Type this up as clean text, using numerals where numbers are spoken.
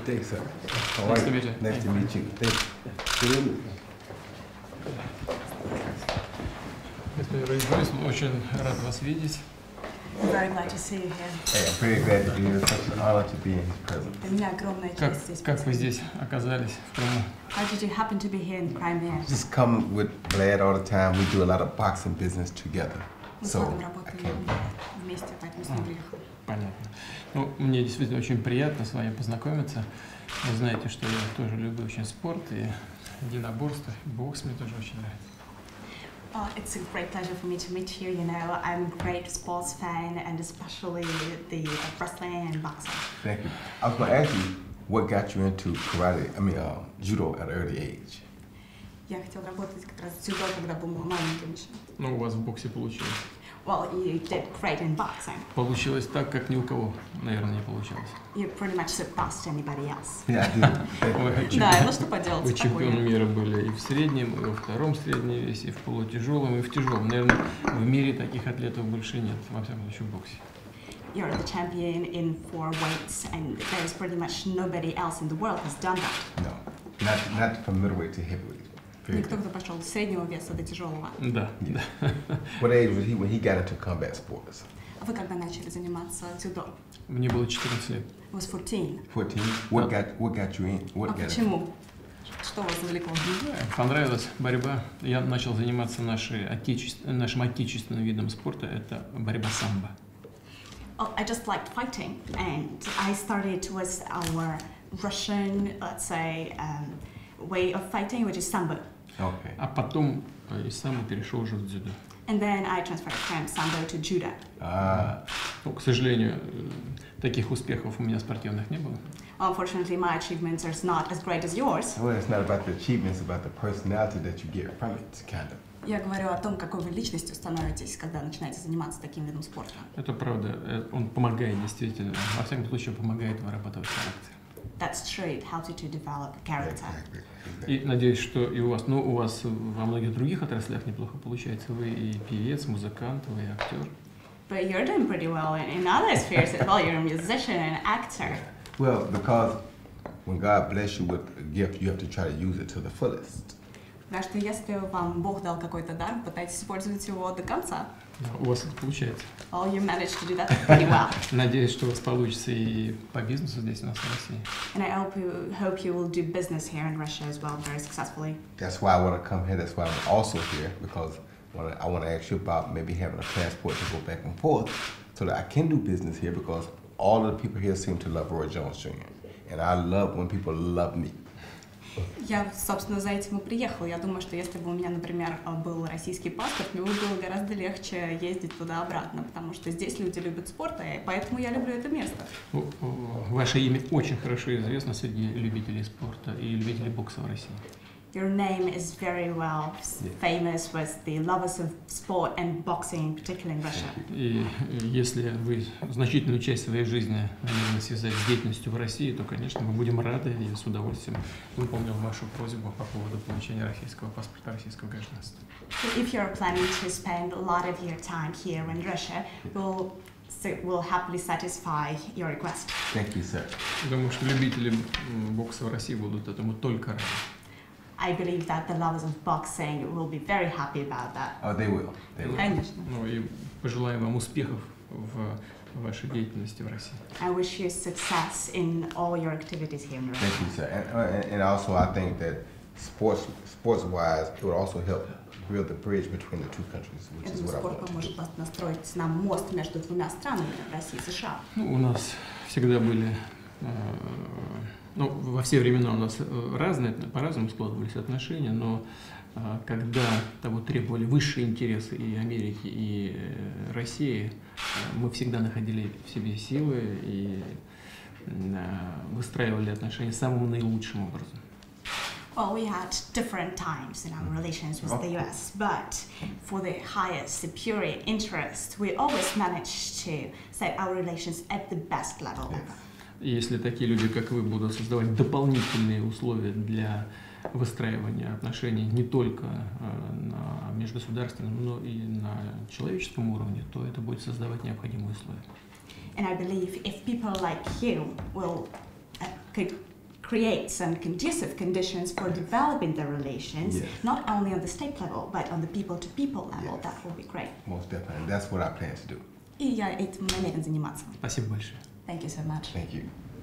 Thanks, sir. All Nice right. to meet you. Nice to meet you. Thank you. Господин Рейс, очень рад вас видеть. I'm very glad to see you here. Hey, I'm pretty glad to be here. It's such an honor to be in his presence. Для меня огромная Как, честь здесь как вы быть. здесь оказались в Крыму? How did you happen to be here in Crimea? Just come with Vlad all the time. We do a lot of boxing business together. Мы с So Владом I работаем came. вместе, поэтому с ним приехала. Понятно. Ну, мне действительно очень приятно с вами познакомиться. Вы знаете, что я тоже люблю очень спорт и единоборство. Бокс мне тоже очень нравится. It's a great pleasure for me to meet you. You know, I'm a great sports fan, and especially the wrestling and boxing. Thank you. I was going to ask you, what got you into karate, judo at an early age? Я хотела работать как раз в дзюдо, когда был маленьким еще. Ну, у вас в боксе получилось. Well, you did great in boxing. Получилось так, как ни у кого, наверное, не получалось. You pretty much surpassed anybody else. Yeah, I did. Thank you. Вы Да, ну что поделать, Вы такое. чемпионом мира были и в среднем, и во втором среднем весе, и в полутяжелом, и в тяжелом. Наверное, в мире таких атлетов больше нет, во всяком случае в боксе. You're the champion in 4 weights, and there's pretty much nobody else in the world has done that. No, not from middleweight to heavyweight. Very Никто, good. кто пошел с среднего веса до тяжелого. Да, да. What age was he when he got into combat sports? А вы когда начали заниматься дзюдо? Мне было 14 лет. It was 14. 14. What got you in? What А got it? почему? Что вас завлекло? Понравилась борьба. Я начал заниматься нашим отечественным видом спорта. Это борьба самбо. Oh, I just liked fighting, and I started with our Russian, let's say, way of fighting, which is sambo. Okay. А потом из самбо перешел уже в дзюдо. And then I transferred from sambo to judo. Ну, к сожалению, таких успехов у меня спортивных не было. Unfortunately, my achievements are not as great as yours. Well, it's not about the achievements, it's about the personality that you get from it, kind of. Я говорю о том, какой вы личностью становитесь, когда начинаете заниматься таким видом спорта. Это правда. Он помогает действительно. Во всяком случае, помогает вырабатывать характер. That's true. It helps you to develop character. И надеюсь, что и у вас, ну, у вас во многих других отраслях неплохо получается. Вы и певец, музыкант, вы и актер. But you're doing pretty well in other spheres as well. You're a musician and an actor. Well, because when God bless you with a gift, you have to try to use it to the fullest. Потому что если вам Бог дал какой-то дар, пытайтесь использовать его до конца. У вас это получается. Well, you managed to do that pretty well. Надеюсь, что у вас получится и по бизнесу здесь у нас в России. And I hope you will do business here in Russia as well very successfully. That's why I want to come here. That's why I'm also here, because I want to ask you about maybe having a passport to go back and forth so that I can do business here, because all of the people here seem to love Roy Jones Jr. And I love when people love me. Я, собственно, за этим и приехала. Я думаю, что если бы у меня, например, был российский паспорт, мне бы было гораздо легче ездить туда-обратно, потому что здесь люди любят спорт, и поэтому я люблю это место. Ваше имя очень хорошо известно среди любителей спорта и любителей бокса в России. Your name is very well famous with the lovers of sport and boxing, particularly in Russia. И если вы значительную часть своей жизни намерены связать с деятельностью в России, то, конечно, мы будем рады и с удовольствием выполним вашу просьбу по поводу получения российского паспорта, российского гражданства. So if you're planning to spend a lot of your time here in Russia, we'll happily satisfy your request. Thank you, sir. Думаю, что любители бокса в России будут этому только рады. I believe that the lovers of boxing will be very happy about that. Oh, they will. They will. Конечно. Ну и пожелаем вам успехов в вашей деятельности в России. I wish you success in all your activities here in Russia. Thank you, sir. And also, I think that sports-wise, it would also help build the bridge between the two countries, which is what I Спорт want to do. поможет настроить нам мост между двумя странами, Россией и США. Ну, у нас всегда были, ну, во все времена у нас разные, по-разному складывались отношения, но когда того требовали высшие интересы и Америки, и России, мы всегда находили в себе силы и выстраивали отношения самым наилучшим образом. Well, we had different times in our relations with the US, but for the highest superior interest, we always managed to set our relations at the best level. И если такие люди, как вы, будут создавать дополнительные условия для выстраивания отношений не только на межгосударственном, но и на человеческом уровне, то это будет создавать необходимые условия. And I believe if people like you could create some conducive conditions for developing the relations, Yes. not only on the state level, but on the people-to-people level, Yes. that will be great. Most definitely. That's what I plan to do. И я этим намерен заниматься. Спасибо большое. Thank you so much. Thank you.